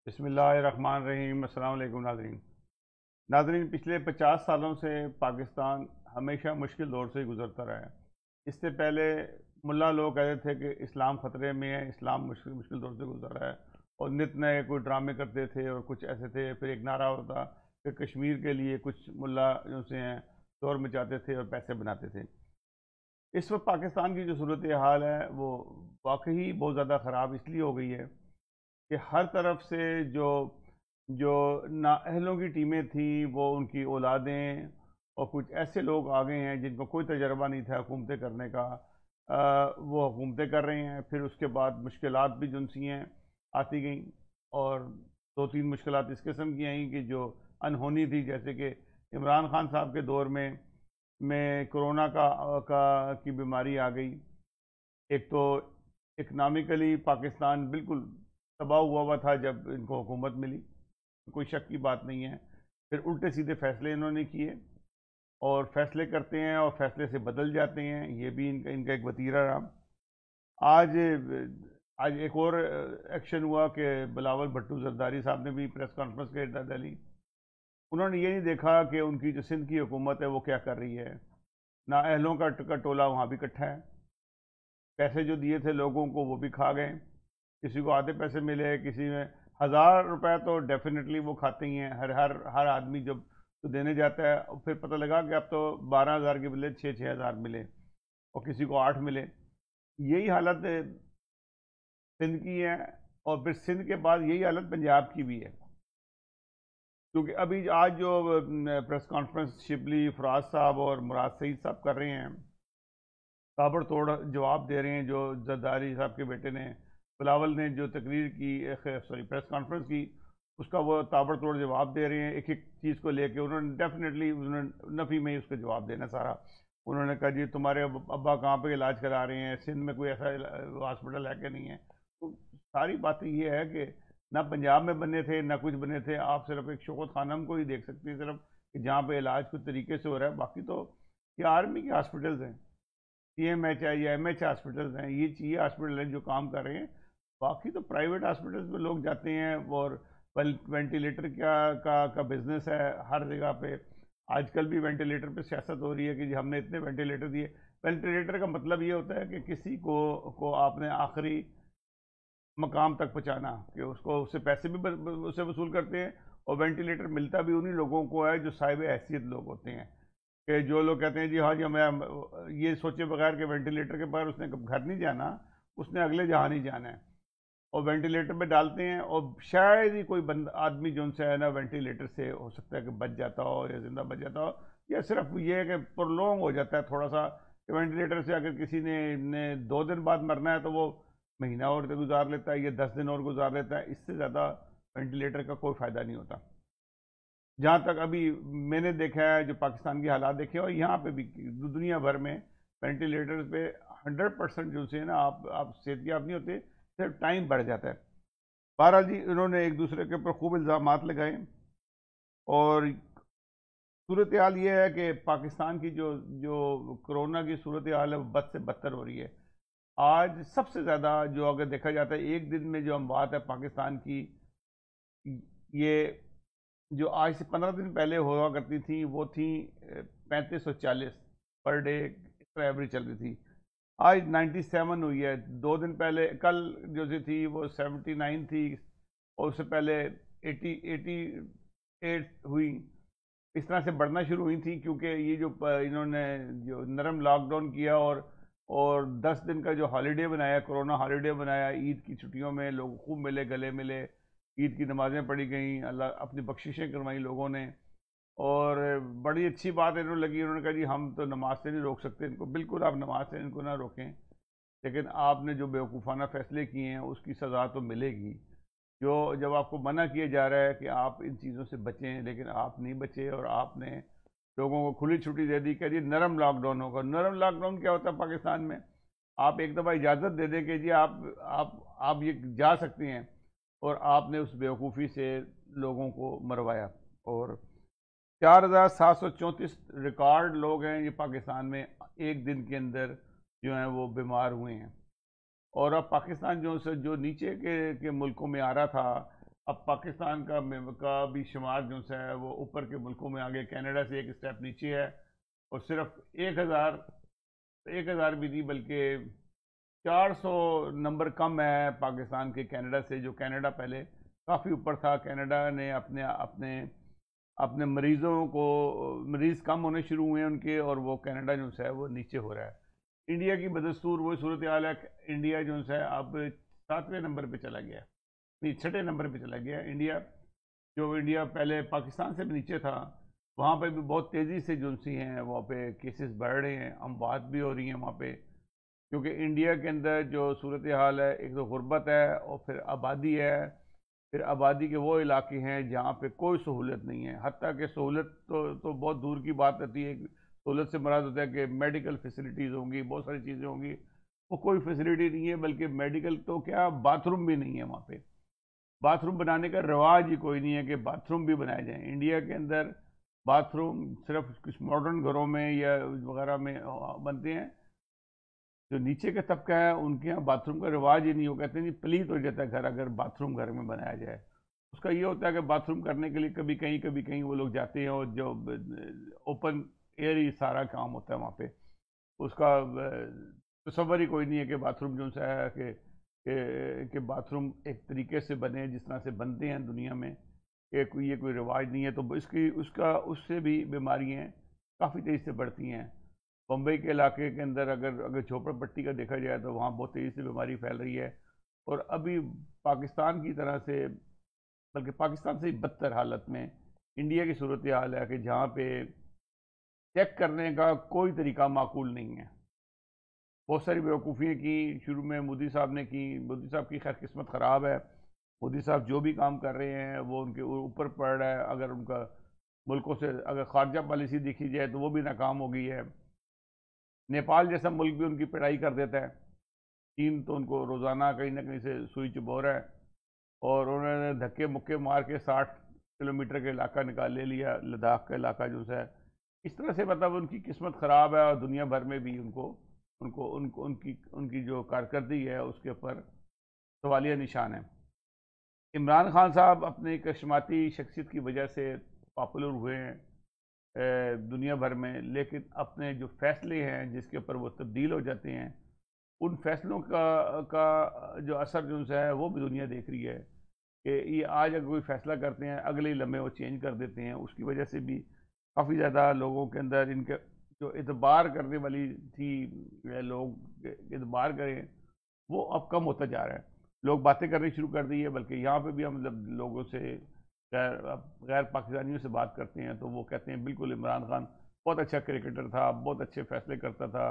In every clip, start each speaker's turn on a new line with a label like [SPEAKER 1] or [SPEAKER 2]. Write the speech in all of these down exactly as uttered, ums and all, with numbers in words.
[SPEAKER 1] बिस्मिल्लाहिर्रहमानिर्रहीम। अस्सलाम वालेकुम नाज़रीन। नाज़रीन, पिछले पचास सालों से पाकिस्तान हमेशा मुश्किल दौर से गुज़रता रहा है। इससे पहले मुल्ला लोग कहते थे कि इस्लाम ख़तरे में है, इस्लाम मुश्किल मुश्किल दौर से गुज़र रहा है, और नित नए कोई ड्रामे करते थे और कुछ ऐसे थे। फिर एक नारा होता कि कश्मीर के लिए कुछ मुल्ला जो से हैं शोर मचाते थे और पैसे बनाते थे। इस वक्त पाकिस्तान की जो सूरत हाल है वो वाकई बहुत ज़्यादा ख़राब इसलिए हो गई है कि हर तरफ से जो जो नाअहलों की टीमें थी, वो उनकी औलादें और कुछ ऐसे लोग आ गए हैं जिनको कोई तजर्बा नहीं था हुकूमतें करने का। अ, वो हुकूमतें कर रहे हैं। फिर उसके बाद मुश्किलात भी जो सी हैं आती गई, और दो तीन मुश्किलात इस किस्म की आई कि जो अनहोनी थी, जैसे कि इमरान खान साहब के दौर में में कोरोना का का की बीमारी आ गई। एक तो इकनॉमिकली पाकिस्तान बिल्कुल तबाह हुआ हुआ था जब इनको हुकूमत मिली, कोई शक की बात नहीं है। फिर उल्टे सीधे फैसले इन्होंने किए, और फैसले करते हैं और फैसले से बदल जाते हैं। ये भी इनका इनका एक वतीरा रहा। आज आज एक और एक्शन हुआ कि बिलावल भट्टू जरदारी साहब ने भी प्रेस कॉन्फ्रेंस के डाली। उन्होंने ये नहीं देखा कि उनकी जो सिंध की हुकूमत है वो क्या कर रही है। नाअहलों का का टोला वहाँ भी इकट्ठा है। पैसे जो दिए थे लोगों को वो भी खा गए। किसी को आधे पैसे मिले, किसी में हज़ार रुपए तो डेफिनेटली वो खाते ही हैं। हर हर हर आदमी जब तो देने जाता है, और फिर पता लगा कि अब तो बारह हज़ार के बदले छः छः हज़ार मिले, और किसी को आठ मिले। यही हालत सिंध की है, और फिर सिंध के बाद यही हालत पंजाब की भी है। क्योंकि अभी आज जो प्रेस कॉन्फ्रेंस शिबली फराज साहब और मुराद सईद साहब कर रहे हैं, ताबड़तोड़ जवाब दे रहे हैं। जो जरदारी साहब के बेटे ने, बिलावल ने जो तकरीर की, सॉरी प्रेस कॉन्फ्रेंस की, उसका वो ताबड़तोड़ जवाब दे रहे हैं। एक एक चीज़ को लेके उन्होंने डेफिनेटली उन्होंने नफ़ी में ही उसका जवाब देना सारा। उन्होंने कहा जी तुम्हारे अब्बा कहाँ पे इलाज करा रहे हैं, सिंध में कोई ऐसा हॉस्पिटल है कि नहीं है। तो सारी बातें ये है कि ना पंजाब में बने थे ना कुछ बने थे। आप सिर्फ एक शौकत खानम को ही देख सकते हैं सिर्फ, कि जहाँ पे इलाज कुछ तरीके से हो रहा है। बाकी तो ये आर्मी के हॉस्पिटल्स हैं, सी एम एच है या एम एच हॉस्पिटल्स हैं, ये ये हॉस्पिटल हैं जो काम कर रहे हैं। बाकी तो प्राइवेट हॉस्पिटल्स में लोग जाते हैं, और वेंटिलेटर क्या का का बिजनेस है हर जगह पे। आजकल भी वेंटिलेटर पे सियासत हो रही है कि जी हमने इतने वेंटिलेटर दिए। वेंटिलेटर का मतलब ये होता है कि किसी को को आपने आखिरी मकाम तक पहुँचाना, कि उसको उससे पैसे भी उससे वसूल करते हैं, और वेंटिलेटर मिलता भी उन्हीं लोगों को है जो साहिब हैसियत लोग होते हैं। कि जो लोग कहते हैं जी हाँ जी हमें ये सोचे बगैर कि वेंटिलेटर के बाहर उसने घर नहीं जाना, उसने अगले जहाँ नहीं जाना है, और वेंटिलेटर पे डालते हैं। और शायद ही कोई बंद आदमी जो उनसे है ना वेंटिलेटर से हो सकता है कि बच जाता हो या जिंदा बच जाता हो, या सिर्फ ये है कि प्रोलॉन्ग हो जाता है थोड़ा सा। कि वेंटिलेटर से अगर किसी ने ने दो दिन बाद मरना है तो वो महीना और गुजार लेता है या दस दिन और गुजार लेता है। इससे ज़्यादा वेंटिलेटर का कोई फ़ायदा नहीं होता। जहाँ तक अभी मैंने देखा है, जो पाकिस्तान के हालात देखे, और यहाँ पे भी दुनिया भर में वेंटिलेटर पे हंड्रेड परसेंट जो से ना आप आप सेहतियाब नहीं होते, सिर्फ टाइम बढ़ जाता है। बहरहाल जी, इन्होंने एक दूसरे के ऊपर खूब इल्ज़ामात लगाए, और सूरत हाल ये है कि पाकिस्तान की जो जो कोरोना की सूरत हाल है वो बद से बदतर हो रही है। आज सबसे ज़्यादा जो अगर देखा जाता है एक दिन में जो हम बात है पाकिस्तान की, ये जो आज से पंद्रह दिन पहले हुआ करती थी वो थी पैंतीस सौ चालीस पर डे, इस तरह एवरेज चल रही थी। आज नाइन्टी सेवन हुई है। दो दिन पहले कल जो सी थी वो सेवेंटी नाइन थी, और उससे पहले एटी एटी एट हुई। इस तरह से बढ़ना शुरू हुई थी, क्योंकि ये जो इन्होंने जो नरम लॉकडाउन किया, और और दस दिन का जो हॉलीडे बनाया, कोरोना हॉलीडे बनाया, ईद की छुट्टियों में लोग खूब मिले, गले मिले, ईद की नमाज़ें पढ़ी गई, अल्लाह अपनी बख्शिशें करवाई लोगों ने। और बड़ी अच्छी बात इन्होंने लगी। उन्होंने कहा जी हम तो नमाज से नहीं रोक सकते इनको। बिल्कुल आप नमाज से इनको ना रोकें, लेकिन आपने जो बेवकूफ़ाना फ़ैसले किए हैं उसकी सज़ा तो मिलेगी। जो जब आपको मना किया जा रहा है कि आप इन चीज़ों से बचें, लेकिन आप नहीं बचे, और आपने लोगों को खुली छुट्टी दे दी कि जी नरम लॉकडाउन होगा। नरम लॉकडाउन क्या होता है पाकिस्तान में? आप एक दफ़ा इजाज़त दे दें कि जी आप आप आप ये जा सकते हैं, और आपने उस बेवकूफ़ी से लोगों को मरवाया। और चार हज़ार सात सौ चौंतीस रिकॉर्ड लोग हैं ये पाकिस्तान में एक दिन के अंदर जो हैं वो बीमार हुए हैं। और अब पाकिस्तान जो से जो नीचे के के मुल्कों में आ रहा था, अब पाकिस्तान का में- का भी शुमार जो है वो ऊपर के मुल्कों में आगे, कनाडा से एक स्टेप नीचे है, और सिर्फ एक हज़ार एक हज़ार भी नहीं बल्कि चार सौ नंबर कम है पाकिस्तान के कनाडा से, जो कनाडा पहले काफ़ी ऊपर था। कनाडा ने अपने अपने अपने मरीजों को, मरीज़ कम होने शुरू हुए हैं उनके, और वो कनाडा जो है वो नीचे हो रहा है। इंडिया की बदस्तूर वही सूरत हाल है। इंडिया जो है अब सातवें नंबर पे चला गया, नहीं छठे नंबर पे चला गया इंडिया। जो इंडिया पहले पाकिस्तान से भी नीचे था, वहाँ पे भी बहुत तेज़ी से जो सी हैं वहाँ पे केसेस बढ़ रहे हैं, हम बात भी हो रही हैं वहाँ पे। क्योंकि इंडिया के अंदर जो सूरत हाल है, एक तो गुर्बत है और फिर आबादी है। फिर आबादी के वो इलाके हैं जहाँ पे कोई सहूलत नहीं है, हत्ता कि सहूलत तो तो बहुत दूर की बात रहती है। सहूलत से मुराद होता है कि मेडिकल फैसिलिटीज़ होंगी, बहुत सारी चीज़ें होंगी, वो कोई फैसिलिटी नहीं है। बल्कि मेडिकल तो क्या, बाथरूम भी नहीं है वहाँ पे। बाथरूम बनाने का रिवाज ही कोई नहीं है कि बाथरूम भी बनाए जाएं इंडिया के अंदर। बाथरूम सिर्फ कुछ मॉडर्न घरों में या वगैरह में बनते हैं। जो नीचे का तबका है उनके यहाँ बाथरूम का रिवाज ही नहीं हो, कहते नहीं पलीत हो जाता है घर अगर बाथरूम घर में बनाया जाए। उसका ये होता है कि बाथरूम करने के लिए कभी कहीं कभी कहीं वो लोग जाते हैं, और जो ओपन एयर ही सारा काम होता है वहाँ पे। उसका तसव्वुर ही कोई नहीं है कि बाथरूम जो है कि कि कि बाथरूम एक तरीके से बने जिस तरह से बनते हैं दुनिया में, कि कोई ये कोई रिवाज नहीं है। तो इसकी उसका उससे भी बीमारियाँ काफ़ी तेज़ी से बढ़ती हैं। बम्बई के इलाके के अंदर अगर अगर झोपड़पट्टी का देखा जाए तो वहाँ बहुत तेज़ी से बीमारी फैल रही है। और अभी पाकिस्तान की तरह से, बल्कि पाकिस्तान से ही बदतर हालत में इंडिया की सूरत हाल है, कि जहाँ पे चेक करने का कोई तरीका माकूल नहीं है। बहुत सारी बेवकूफ़ियाँ की शुरू में मोदी साहब ने की। मोदी साहब की खैर किस्मत ख़राब है। मोदी साहब जो भी काम कर रहे हैं वो उनके ऊपर पड़ रहा है। अगर उनका मुल्कों से अगर खारजा पॉलिसी देखी जाए तो वो भी नाकाम हो गई है। नेपाल जैसा मुल्क भी उनकी पिटाई कर देता है। चीन तो उनको रोज़ाना कहीं ना कहीं से सुई चुभो रहा है, और उन्होंने धक्के मुक्के मार के साठ किलोमीटर का इलाका निकाल ले लिया, लद्दाख का इलाका जो है। इस तरह से मतलब उनकी किस्मत ख़राब है, और दुनिया भर में भी उनको उनको उनको उनकी उनकी जो कारकर्दगी है उसके ऊपर सवालिया निशान है। इमरान खान साहब अपनी कशमाती शख्सियत की वजह से पॉपुलर हुए हैं दुनिया भर में, लेकिन अपने जो फैसले हैं जिसके ऊपर वो तब्दील हो जाते हैं, उन फैसलों का का जो असर जो है वो भी दुनिया देख रही है। कि ये आज अगर कोई फैसला करते हैं अगले ही लम्हे वो चेंज कर देते हैं। उसकी वजह से भी काफ़ी ज़्यादा लोगों के अंदर इनके जो इतबार करने वाली थी, लोग इतबार करें, वो अब कम होता जा रहा है। लोग बातें करनी शुरू कर दी है। बल्कि यहाँ पे भी हम जब लोगों से गैर गैर पाकिस्तानियों से बात करते हैं तो वो कहते हैं बिल्कुल इमरान खान बहुत अच्छा क्रिकेटर था, बहुत अच्छे फैसले करता था,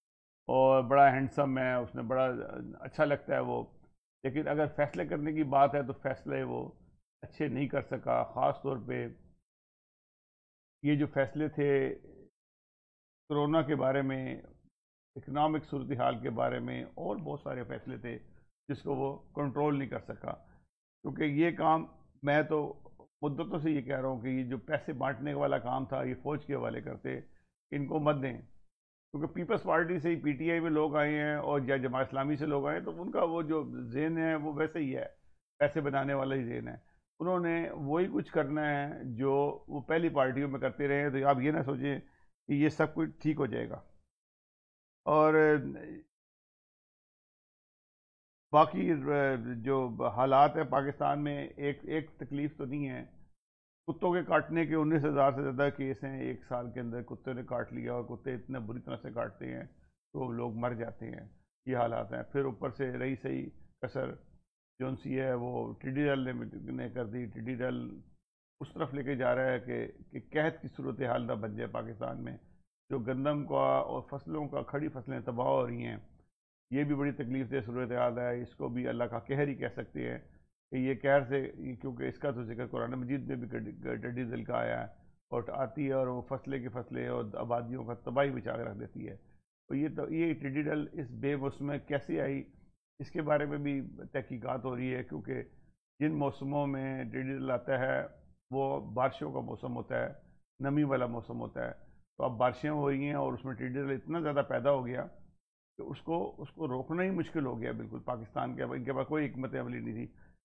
[SPEAKER 1] और बड़ा हैंडसम है, उसने बड़ा अच्छा लगता है वो। लेकिन अगर फैसले करने की बात है तो फैसले वो अच्छे नहीं कर सका। ख़ास तौर पे ये जो फैसले थे कोरोना के बारे में, इकनॉमिक सूरत हाल के बारे में, और बहुत सारे फैसले थे जिसको वो कंट्रोल नहीं कर सका। क्योंकि ये काम, मैं तो मुद्दतों से ये कह रहा हूँ कि ये जो पैसे बांटने वाला काम था ये फ़ौज के हवाले करते, इनको मत दें। क्योंकि पीपल्स पार्टी से ही पीटीआई में लोग आए हैं और या जमात इस्लामी से लोग आए हैं, तो उनका वो जो जेन है वो वैसे ही है, पैसे बनाने वाला ही जेन है। उन्होंने वही कुछ करना है जो वो पहली पार्टियों में करते रहे। तो आप ये ना सोचें कि ये सब कुछ ठीक हो जाएगा। और बाकी जो हालात है पाकिस्तान में, एक एक तकलीफ़ तो नहीं है। कुत्तों के काटने के उन्नीस हज़ार से ज़्यादा केस हैं एक साल के अंदर। कुत्ते ने काट लिया, और कुत्ते इतने बुरी तरह से काटते हैं तो लोग मर जाते हैं। ये हालात हैं। फिर ऊपर से रही सही कसर जो सी है वो टिड्डी दल ने ने कर दी। टिड्डी दल उस तरफ लेके जा रहा है कि कि कहत की सूरत हाल ना बन जाए पाकिस्तान में। जो गंदम का और फसलों का, खड़ी फसलें तबाह हो रही हैं, ये भी बड़ी तकलीफ से सूरत हाल है। इसको भी अल्लाह का कहर ही कह सकते हैं कि ये कहर से, क्योंकि इसका तो जिक्र कुरान मजीद में भी टिड्डी दल का आया है, और आती है और वो फसलें की फसलें और आबादियों का तबाही बचा के रख देती है। तो ये तो ये टिड्डी दल इस बेमौसम में कैसे आई, इसके बारे में भी तहकीकात हो रही है। क्योंकि जिन मौसमों में टिड्डी दल आता है वो बारिशों का मौसम होता है, नमी वाला मौसम होता है। तो अब बारिशें हो रही हैं और उसमें टिड्डी दल इतना ज़्यादा पैदा हो गया कि उसको उसको रोकना ही मुश्किल हो गया बिल्कुल। पाकिस्तान के इनके पास कोई हिकमत अमली नहीं थी।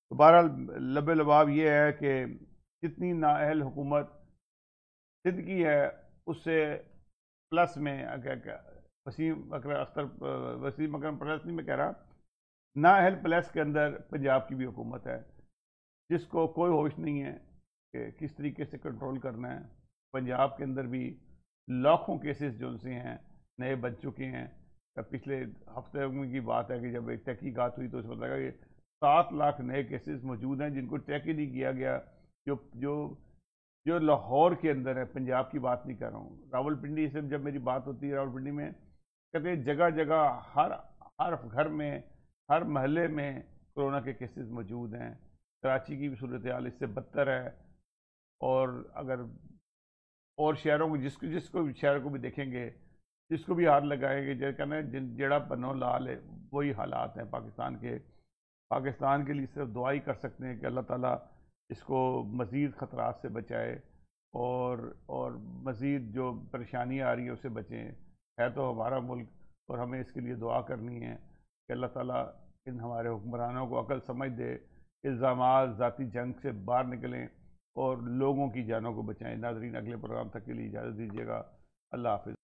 [SPEAKER 1] तो बहरहाल लबे लबाब ये है कि जितनी नाअहल हुकूमत सिंध की है उससे प्लस में क्या क्या वसीम अकर अख्तर वसीम अकरम प्लस नहीं मैं कह रहा, नाअहल प्लस के अंदर पंजाब की भी हुकूमत है जिसको कोई होश नहीं है कि किस तरीके से कंट्रोल करना है। पंजाब के अंदर भी लाखों केसेस जो उनसे हैं नए बन चुके हैं। पिछले हफ्ते की बात है कि जब एक तहकीकात हुई तो उसमें पता लगा कि सात लाख नए केसेस मौजूद हैं जिनको चेक ही नहीं किया गया। जो जो जो लाहौर के अंदर है, पंजाब की बात नहीं कर रहा हूँ, रावलपिंडी से जब मेरी बात होती है रावलपिंडी में कहते हैं जगह जगह हर हर घर में हर महल्ले में कोरोना के केसेस मौजूद हैं। कराची की भी सूरत हाल इससे बदतर है। और अगर और शहरों को जिसको जिसको भी शहर को भी देखेंगे, जिसको भी हाथ लगाएंगे, जो कहना जिन जड़ा पन्नो लाल है वही हालात हैं पाकिस्तान के। पाकिस्तान के लिए सिर्फ दुआ ही कर सकते हैं कि अल्लाह ताला इसको मज़ीद ख़तरात से बचाए और और मज़ीद जो परेशानियाँ आ रही है उससे बचें। है तो हमारा मुल्क और हमें इसके लिए दुआ करनी है कि अल्लाह ताला इन हमारे हुक्मरानों को अकल समझ दे, इल्ज़ामात ज़ाती जंग से बाहर निकलें और लोगों की जानों को बचाएं। नाज़रीन, अगले प्रोग्राम तक के लिए इजाज़त दीजिएगा। अल्लाह हाफ़िज़।